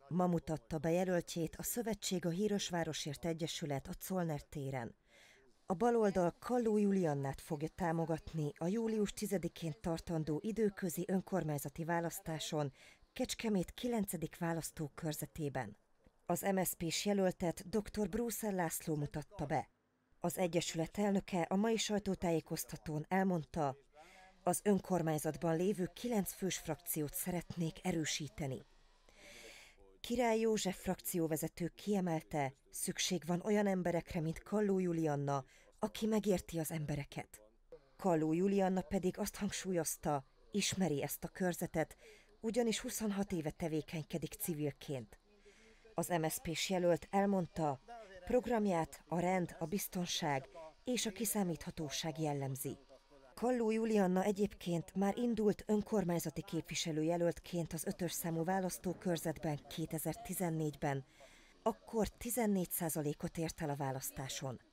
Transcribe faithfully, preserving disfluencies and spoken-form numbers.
Ma mutatta be jelöltjét a Szövetség a Hírösvárosért Egyesület a Zollner téren. A baloldal Kalló Juliannát fogja támogatni a július tizedikén tartandó időközi önkormányzati választáson Kecskemét kilencedik választókörzetében. Az em es zé pés jelöltet dr. Brusser László mutatta be. Az egyesület elnöke a mai sajtótájékoztatón elmondta, az önkormányzatban lévő kilenc fős frakciót szeretnék erősíteni. Király József frakcióvezető kiemelte, szükség van olyan emberekre, mint Kalló Julianna, aki megérti az embereket. Kalló Julianna pedig azt hangsúlyozta, ismeri ezt a körzetet, ugyanis huszonhat éve tevékenykedik civilként. Az em es zé pés jelölt elmondta, programját a rend, a biztonság és a kiszámíthatóság jellemzi. Kalló Julianna egyébként már indult önkormányzati képviselőjelöltként az ötös számú választókörzetben kétezer-tizennégyben, akkor tizennégy százalékot ért el a választáson.